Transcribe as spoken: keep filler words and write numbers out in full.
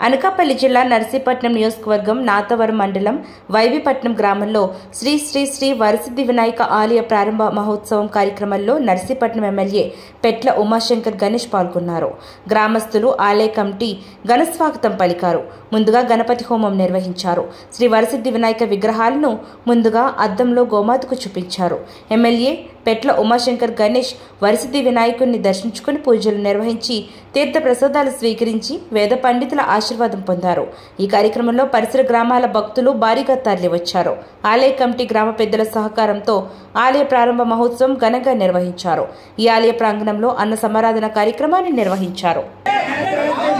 అనకాపల్లి జిల్లా నర్సీపట్నం నియోజకవర్గం నాతవరం మండలం వైవిపట్నం గ్రామంలో శ్రీ శ్రీ శ్రీ వరసిద్ధి వినాయక ఆలయ ప్రారంభ మహోత్సవం కార్యక్రమంలో నర్సీపట్నం ఎమ్మెల్యే పెట్ల ఉమాశంకర్ గణేష్ పాల్గొన్నారు. గ్రామస్తులు ఆలయ కమిటీ ఘన స్వాగతం పలికారు. ముందుగా గణపతి హోమం నిర్వహించారు. శ్రీ వరసిద్ధి వినాయక విగ్రహాలను ముందుగా అద్దంలో గోమాతకు చూపించారు. ఎమ్మెల్యే పెట్ల ఉమాశంకర్ గణేష్ వరసిద్ధి వినాయకుడిని దర్శించుకుని పూజలు నిర్వహించి తీర్థ ప్రసాదాలు స్వీకరించి వేద పండితుల ఆశీర్వాదం పొందారు. ఈ కార్యక్రమంలో పరిసర గ్రామాల భక్తులు భారీగా తరలివచ్చారు. ఆలయ కమిటీ గ్రామ పెద్దల సహకారంతో ఆలయ ప్రారంభ మహోత్సవం ఘనంగా నిర్వహించారు. ఈ ఆలయ ప్రాంగణంలో అన్న సమారాధన కార్యక్రమాన్ని నిర్వహించారు.